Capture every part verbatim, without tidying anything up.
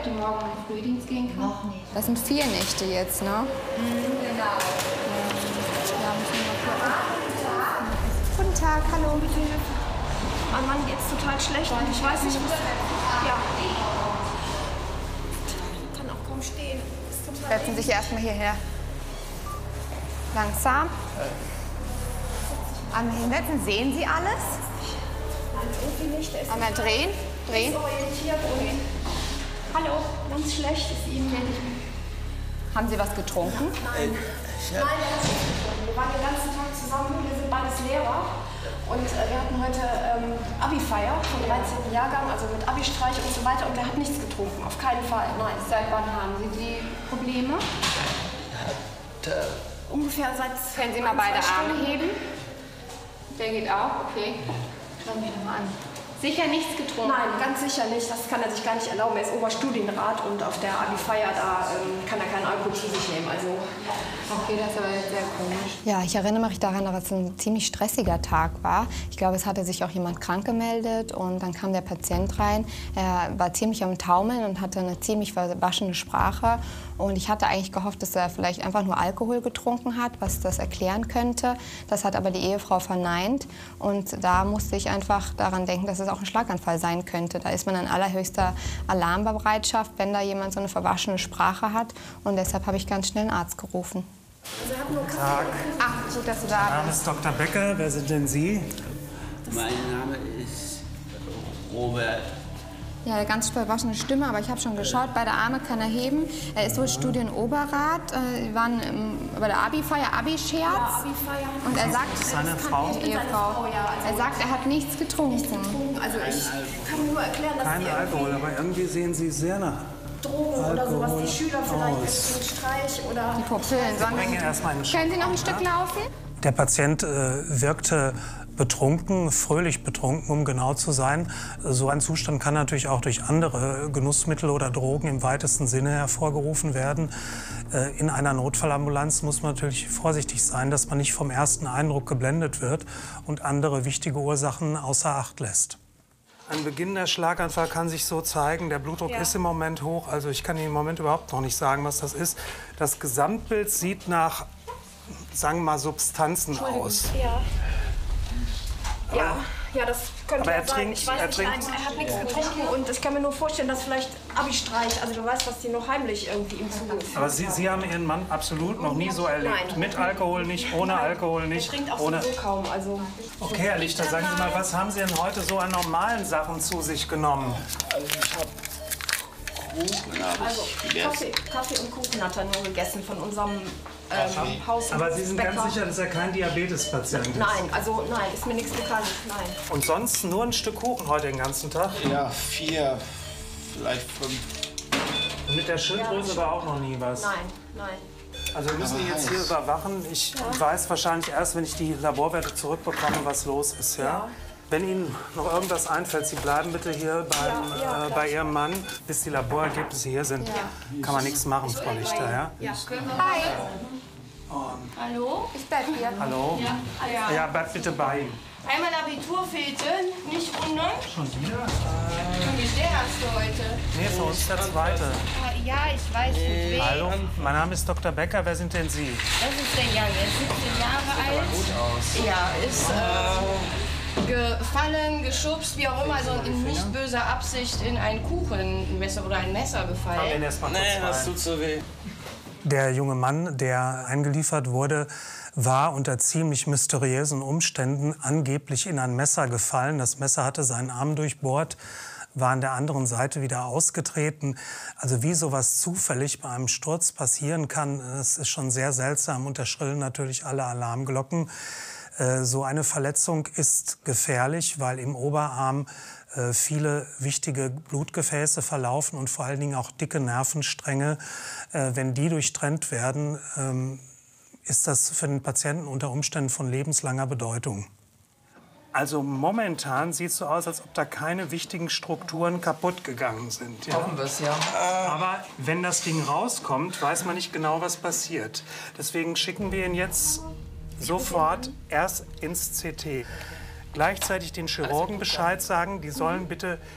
heute Morgen in den Frühdienst gehen kann? Noch nicht. Das sind vier Nächte jetzt, ne? Mhm, genau. Ja, müssen wir mal gucken. Guten Tag, hallo. Mein Mann geht's total schlecht und ich weiß nicht, was... Ja. Kann auch kaum stehen. Ist total Setzen Sie sich erstmal hierher. Langsam. Einmal hinsetzen. Sehen Sie alles? Nein, irgendwie nicht. Er ist Einmal drehen. Drehen. orientiert und... Hallo, ganz schlecht ist ihm. Haben Sie was getrunken? Nein. Nein, er hat nicht getrunken. Wir waren den ganzen Tag zusammen. Wir sind beides Lehrer. Und äh, wir hatten heute ähm, Abi-Feier vom dreizehnten Jahrgang, also mit Abi-Streich und so weiter. Und er hat nichts getrunken, auf keinen Fall, nein. Seit wann haben Sie die Probleme? Ungefähr seit... Können Sie mal beide Arme heben? Der geht auch, okay. Schauen wir doch mal an. Sicher nichts getrunken? Nein, ganz sicher nicht. Das kann er sich gar nicht erlauben. Er ist Oberstudienrat und auf der Abi-Feier, da ähm, kann er keinen Alkohol zu sich nehmen. Also Okay, das ist aber jetzt sehr komisch. Ja, ich erinnere mich daran, dass es ein ziemlich stressiger Tag war. Ich glaube, es hatte sich auch jemand krank gemeldet und dann kam der Patient rein. Er war ziemlich am Taumeln und hatte eine ziemlich verwaschene Sprache. Und ich hatte eigentlich gehofft, dass er vielleicht einfach nur Alkohol getrunken hat, was das erklären könnte. Das hat aber die Ehefrau verneint. Und da musste ich einfach daran denken, dass es auch ein Schlaganfall sein könnte. Da ist man in allerhöchster Alarmbereitschaft, wenn da jemand so eine verwaschene Sprache hat. Und deshalb habe ich ganz schnell einen Arzt gerufen. Also er hat nur Guten Tag. Ach, gut, dass du da Mein Name ist Doktor Becker. Wer sind denn Sie? Mein Name ist Robert. Ja, eine ganz verwaschene Stimme, aber ich habe schon geschaut, beide Arme kann er heben. Er ist wohl Studienoberrat. Äh, Wir waren im, bei der Abi-Feier, Abi-Scherz. Ja, Abi-Feier. Und er sagt, Seine Frau? Ich bin seine Frau, ja. Also er sagt, er hat nichts getrunken. Also ich kann nur erklären, dass Kein die Alkohol, aber irgendwie sehen Sie sehr nach Drogen oder sowas, Alkohol die Schüler vielleicht aus. einen Streich oder... Die Pupillen. Sonst Bringen erstmal einen Schluck können Sie noch ein auf, Stück ne? laufen? Der Patient äh, wirkte betrunken, fröhlich betrunken, um genau zu sein. So ein Zustand kann natürlich auch durch andere Genussmittel oder Drogen im weitesten Sinne hervorgerufen werden. Äh, in einer Notfallambulanz muss man natürlich vorsichtig sein, dass man nicht vom ersten Eindruck geblendet wird und andere wichtige Ursachen außer Acht lässt. Ein beginnender Schlaganfall kann sich so zeigen. Der Blutdruck Ja. ist im Moment hoch. Also ich kann Ihnen im Moment überhaupt noch nicht sagen, was das ist. Das Gesamtbild sieht nach, sagen wir mal, Substanzen aus. Ja. Ja, ja, das könnte Aber er ja sein. trinkt- Ich weiß er nicht, trinkt- nein, er hat nichts getrunken und ich kann mir nur vorstellen, dass vielleicht Abi-Streich, also du weißt, was die noch heimlich irgendwie ihm zugefügt Aber Sie, Sie haben Ihren Mann absolut noch nie so erlebt. Nein. Mit Alkohol nicht, ohne Alkohol Er nicht. trinkt auch Ohne. sowieso kaum, also... Okay, Herr Lichter, sagen Sie mal, was haben Sie denn heute so an normalen Sachen zu sich genommen? Also ich habe Kuchen hab Also ich gegessen. Kaffee, Kaffee und Kuchen hat er nur gegessen von unserem ähm, Haus. Aber Sie sind Bäcker. ganz sicher, dass er kein Diabetespatient ist? Nein, also nein, ist mir nichts bekannt, nein. Und sonst nur ein Stück Kuchen heute den ganzen Tag? Ja, vier, vielleicht fünf. Und mit der Schilddrüse war auch noch nie was? Nein, nein. Also wir müssen die Aber jetzt hier heiß. überwachen. Ich weiß wahrscheinlich erst, wenn ich die Laborwerte zurückbekomme, was los ist. Ja? Ja. Wenn Ihnen noch irgendwas einfällt, Sie bleiben bitte hier beim, Ja, ja, äh, bei Ihrem Mann, bis die Laborergebnisse hier sind. Kann man nichts machen, Frau Lichter. Ja? Hi, Hallo? ich bleib hier. Hallo? Ja. Ja, bleib bitte bei ihm. Einmal Abiturfete, nicht wundern. Schon wieder? Wie ist der erste heute? Nee, für uns der zweite. Ja, ich weiß nicht. Hallo, mein Name ist Doktor Becker. Wer sind denn Sie? Das ist der Jan, er ist siebzehn Jahre alt. Gut aus. Ja, ist äh, gefallen, geschubst, wie auch immer, also in nicht böser Absicht in ein Kuchenmesser oder ein Messer Fahren wir gefallen. ihn erst mal kurz Nee, das rein. tut so weh. Der junge Mann, der eingeliefert wurde, war unter ziemlich mysteriösen Umständen angeblich in ein Messer gefallen. Das Messer hatte seinen Arm durchbohrt, war an der anderen Seite wieder ausgetreten. Also wie sowas zufällig bei einem Sturz passieren kann, das ist schon sehr seltsam und da schrillen natürlich alle Alarmglocken. Äh, So eine Verletzung ist gefährlich, weil im Oberarm äh, viele wichtige Blutgefäße verlaufen und vor allen Dingen auch dicke Nervenstränge. Äh, Wenn die durchtrennt werden, ähm, ist das für den Patienten unter Umständen von lebenslanger Bedeutung. Also momentan sieht es so aus, als ob da keine wichtigen Strukturen kaputt gegangen sind. Ja? Hoffen wir es, ja. Aber wenn das Ding rauskommt, weiß man nicht genau, was passiert. Deswegen schicken wir ihn jetzt sofort erst ins C T. Gleichzeitig den Chirurgen Bescheid sagen, die sollen bitte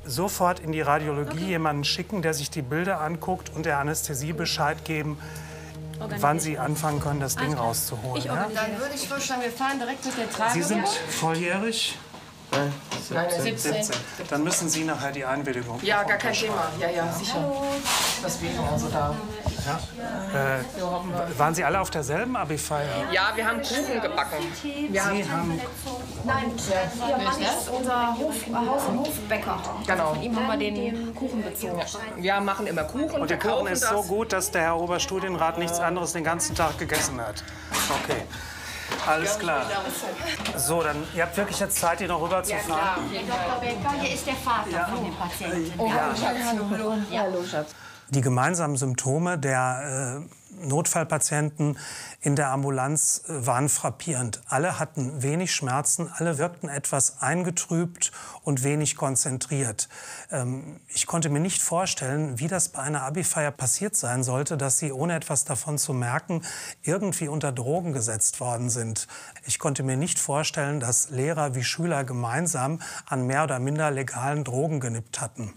sofort in die Radiologie okay. jemanden schicken, der sich die Bilder anguckt und der Anästhesie Bescheid geben, wann Sie anfangen können, das Ding rauszuholen. Ich ja? Dann würde ich vorschlagen, wir fahren direkt mit der Trage. Sie sind volljährig? Nein, siebzehn. siebzehn. Dann müssen Sie nachher die Einwilligung. Ja, gar kein Thema. Ja, ja, sicher. Hallo. Deswegen also da. Ja. Äh, waren Sie alle auf derselben Abi-Feier? Ja, wir haben Kuchen gebacken. Wir Sie haben... Nein, Ihr Mann ist unser Hof, Haus- und Hofbäcker. Genau. Von ihm haben wir den Kuchen bezogen. Wir machen immer Kuchen. Und der Kuchen ist so gut, dass der Herr Oberstudienrat nichts anderes den ganzen Tag gegessen hat. Okay. Alles klar. So, dann, ihr habt wirklich jetzt Zeit, hier noch rüber zu fahren? Ja, Doktor Becker, hier ist der Vater ja. von dem Patienten. Oh, hallo, Schatz. Hallo, ja. Hallo, Schatz. Die gemeinsamen Symptome der äh, Notfallpatienten in der Ambulanz äh, waren frappierend. Alle hatten wenig Schmerzen, alle wirkten etwas eingetrübt und wenig konzentriert. Ähm, ich konnte mir nicht vorstellen, wie das bei einer Abi-Feier passiert sein sollte, dass sie, ohne etwas davon zu merken, irgendwie unter Drogen gesetzt worden sind. Ich konnte mir nicht vorstellen, dass Lehrer wie Schüler gemeinsam an mehr oder minder legalen Drogen genippt hatten.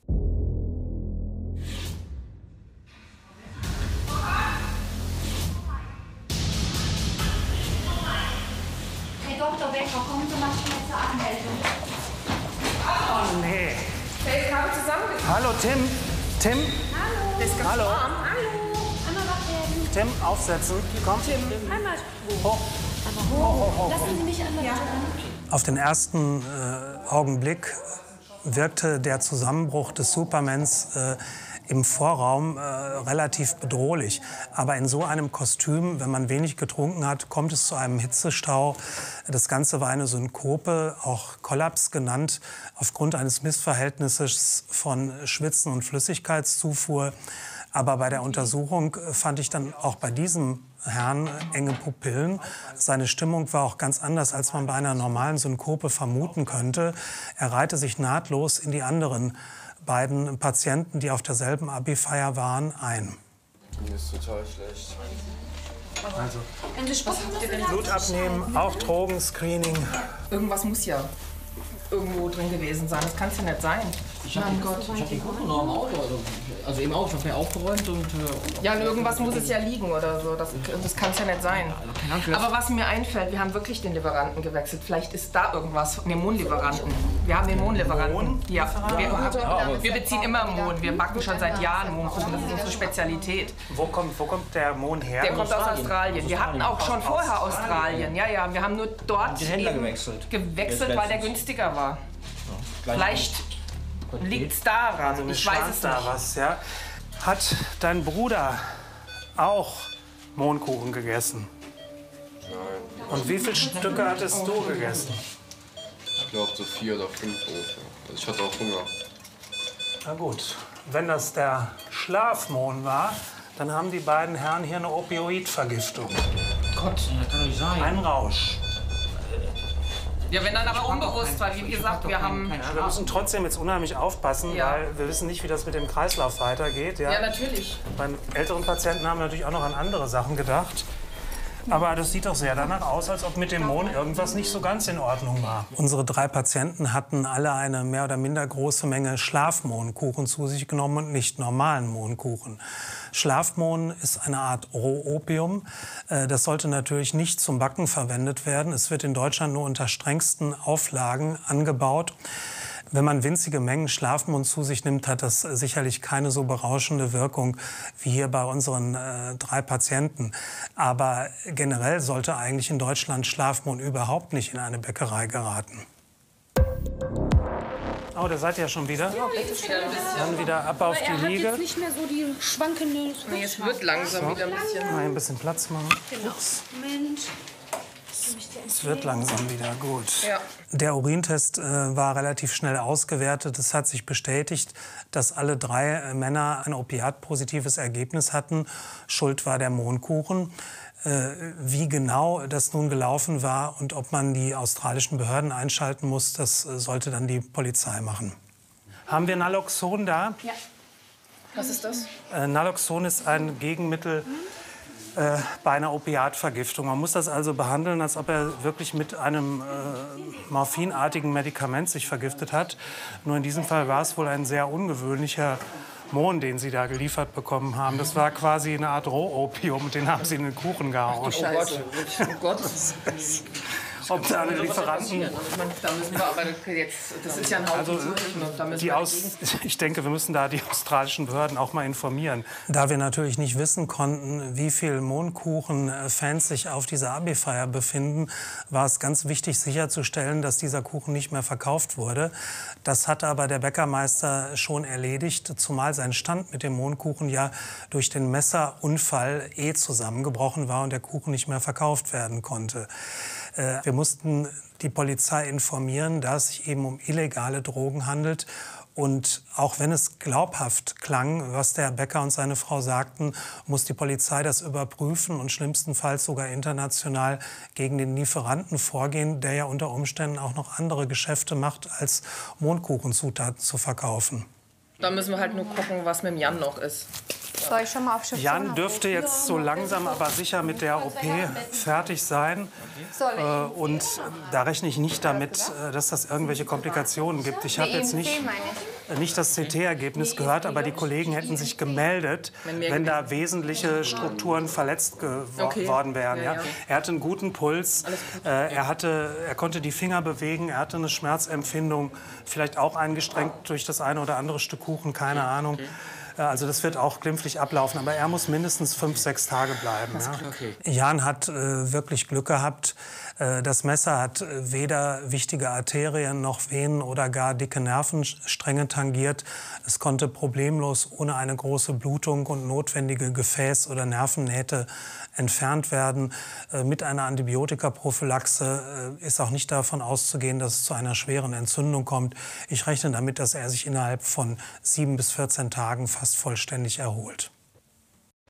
Doktor Becker, kommen Sie mal schnell zur Anmeldung. Oh, nee. Hey, ich habe zusammengekommen. Hallo, Tim. Tim? Hallo. Das ist ganz Hallo. warm. Hallo. Einmal wach werden. Tim, aufsetzen. Komm. Tim. Einmal hoch. Aber hoch. Hoch, hoch, hoch. Lassen Sie mich einmal ja. Auf den ersten äh, Augenblick wirkte der Zusammenbruch des Supermans äh, im Vorraum äh, relativ bedrohlich. Aber in so einem Kostüm, wenn man wenig getrunken hat, kommt es zu einem Hitzestau. Das Ganze war eine Synkope, auch Kollaps genannt, aufgrund eines Missverhältnisses von Schwitzen und Flüssigkeitszufuhr. Aber bei der Untersuchung fand ich dann auch bei diesem Herrn enge Pupillen. Seine Stimmung war auch ganz anders, als man bei einer normalen Synkope vermuten könnte. Er reihte sich nahtlos in die anderen beiden Patienten, die auf derselben Abi-Feier waren, ein. Mir ist total schlecht. Also, Wenn Sie spucken müssen, Blut abnehmen, auch Drogenscreening. Irgendwas muss ja irgendwo drin gewesen sein. Das kann es ja nicht sein. Ich habe hab den Kuchen noch im Auto, also, also im Auto, ich habe mir aufgeräumt und... Äh, ja, und irgendwas muss es ja liegen oder so, das, das kann es ja nicht sein. Aber was mir einfällt, wir haben wirklich den Lieferanten gewechselt. Vielleicht ist da irgendwas, den Mohnlieferanten. Wir haben den Mohnlieferanten. Ja, wir, wir beziehen immer Mohn, wir backen schon seit Jahren Mohnkuchen, das ist unsere Spezialität. Wo kommt, wo kommt der Mohn her? Der kommt aus Australien. Wir hatten auch schon vorher Australien, ja, ja, wir haben nur dort den Händler gewechselt. gewechselt, weil der günstiger war. Vielleicht liegt es daran, also ich weiß es da nicht. Was, ja? Hat dein Bruder auch Mohnkuchen gegessen? Nein. Und wie viele Stücke hattest du gegessen? Ich glaube so vier oder fünf ungefähr. Also ich hatte auch Hunger. Na gut, wenn das der Schlafmohn war, dann haben die beiden Herren hier eine Opioidvergiftung. Gott, das kann doch nicht sein. Ein Rausch. Ja, wenn dann aber unbewusst, weil wie gesagt, wir haben... Wir müssen trotzdem jetzt unheimlich aufpassen, Ja. weil wir wissen nicht, wie das mit dem Kreislauf weitergeht. Ja, Ja, natürlich. Beim älteren Patienten haben wir natürlich auch noch an andere Sachen gedacht. Aber das sieht doch sehr danach aus, als ob mit dem Mohn irgendwas nicht so ganz in Ordnung war. Unsere drei Patienten hatten alle eine mehr oder minder große Menge Schlafmohnkuchen zu sich genommen und nicht normalen Mohnkuchen. Schlafmohn ist eine Art Rohopium. Das sollte natürlich nicht zum Backen verwendet werden. Es wird in Deutschland nur unter strengsten Auflagen angebaut. Wenn man winzige Mengen Schlafmohn zu sich nimmt, hat das sicherlich keine so berauschende Wirkung wie hier bei unseren äh, drei Patienten. Aber generell sollte eigentlich in Deutschland Schlafmohn überhaupt nicht in eine Bäckerei geraten. Oh, da seid ihr ja schon wieder. Ja, jetzt wieder ein bisschen. Dann wieder ab auf die Liege. jetzt nicht mehr so die schwankende... Nee, jetzt wird langsam wieder ein bisschen. Mal ein bisschen Platz machen. Genau. Mensch. Es wird langsam wieder gut. Ja. Der Urintest äh, war relativ schnell ausgewertet. Es hat sich bestätigt, dass alle drei äh, Männer ein opiatpositives Ergebnis hatten. Schuld war der Mohnkuchen. Äh, wie genau das nun gelaufen war und ob man die australischen Behörden einschalten muss, das äh, sollte dann die Polizei machen. Haben wir Naloxon da? Ja. Was ist das? Äh, Naloxon ist ein Gegenmittel äh, bei einer Opiatvergiftung. Man muss das also behandeln, als ob er wirklich mit einem äh, morphinartigen Medikament sich vergiftet hat. Nur in diesem Fall war es wohl ein sehr ungewöhnlicher Mohn, den Sie da geliefert bekommen haben. Das war quasi eine Art Rohopium, den haben Sie in den Kuchen gehauen. Oh Gott, oh Gott. Ob da eine Lieferanten... Also ich meine, da müssen wir aber jetzt, das ist ja ein Haufen Also, da müssen die wir Aus, ich denke, wir müssen da die australischen Behörden auch mal informieren. Da wir natürlich nicht wissen konnten, wie viel Mohnkuchen-Fans sich auf dieser Abi-Feier befinden, war es ganz wichtig sicherzustellen, dass dieser Kuchen nicht mehr verkauft wurde. Das hatte aber der Bäckermeister schon erledigt, zumal sein Stand mit dem Mohnkuchen ja durch den Messerunfall eh zusammengebrochen war und der Kuchen nicht mehr verkauft werden konnte. Wir mussten die Polizei informieren, dass es sich eben um illegale Drogen handelt. Und auch wenn es glaubhaft klang, was der Bäcker und seine Frau sagten, muss die Polizei das überprüfen und schlimmstenfalls sogar international gegen den Lieferanten vorgehen, der ja unter Umständen auch noch andere Geschäfte macht, als Mohnkuchenzutaten zu verkaufen. Da müssen wir halt nur gucken, was mit dem Jan noch ist. Soll ich schon mal auf Station Jan dürfte jetzt so langsam aber sicher mit der O P fertig sein. Äh, und da rechne ich nicht damit, äh, dass das irgendwelche Komplikationen gibt. Ich habe jetzt nicht, äh, nicht das C T-Ergebnis gehört, aber die Kollegen hätten sich gemeldet, wenn da wesentliche Strukturen verletzt geworden wären. Ja? Er hatte einen guten Puls, äh, er, hatte, er konnte die Finger bewegen, er hatte eine Schmerzempfindung, vielleicht auch eingestrengt durch das eine oder andere Stück Kuchen, keine Ahnung. Also das wird auch glimpflich ablaufen, aber er muss mindestens fünf, sechs Tage bleiben. Ja. Okay. Jan hat äh, wirklich Glück gehabt. Äh, das Messer hat äh, weder wichtige Arterien noch Venen oder gar dicke Nervenstränge tangiert. Es konnte problemlos ohne eine große Blutung und notwendige Gefäß- oder Nervennähte entfernt werden. Äh, mit einer Antibiotikaprophylaxe äh, ist auch nicht davon auszugehen, dass es zu einer schweren Entzündung kommt. Ich rechne damit, dass er sich innerhalb von sieben bis vierzehn Tagen fast vollständig erholt.